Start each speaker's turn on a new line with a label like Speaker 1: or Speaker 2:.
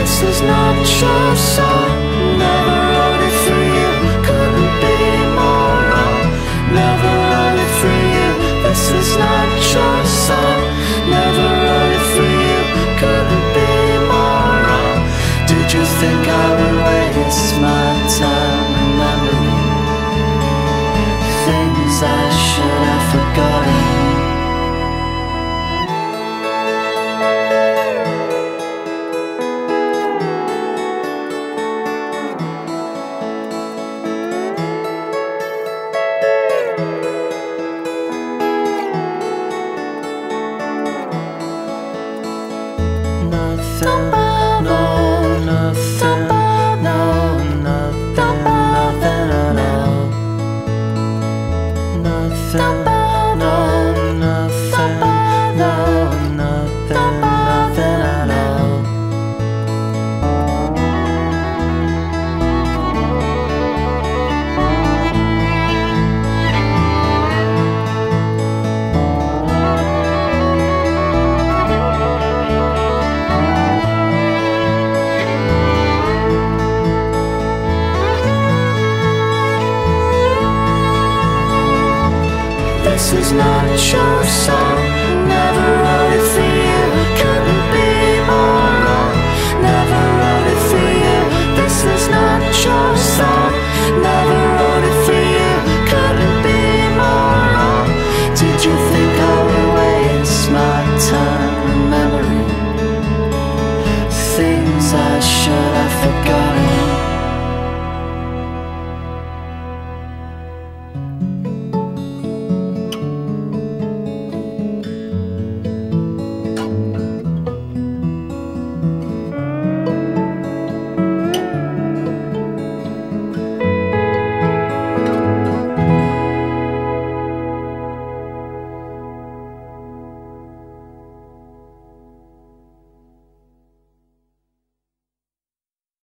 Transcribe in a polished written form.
Speaker 1: This is not your song. Never wrote it for you. Couldn't be more wrong. Never wrote it for you. This is not your song. Never wrote it for you. Couldn't be more wrong. Did you think I would waste my time remembering things I should have forgotten? Nothing, no, nothing, no, nothing, nothing at all. Nothing, no, nothing, no, nothing, nothing at all. This is not your song.